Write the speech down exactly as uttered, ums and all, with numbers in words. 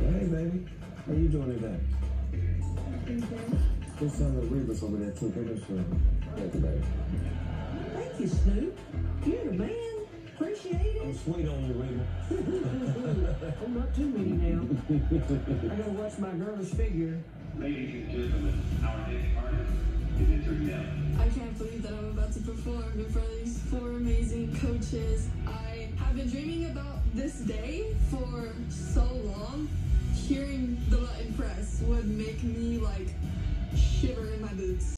Hey, baby. How you doing today? Okay. There's some of the Rebas over there, too. Give us some. Thank you, baby. Thank you, Snoop. You're the man. Appreciate I'm it. sweet on you, Reba. Oh, not too many now. I gotta watch my girl's figure. Ladies and gentlemen, our next artist is entered now. I can't believe that I'm about to perform in front of these four amazing coaches. I have been dreaming about this day for so long. Hearing the Latin press would make me like shiver in my boots.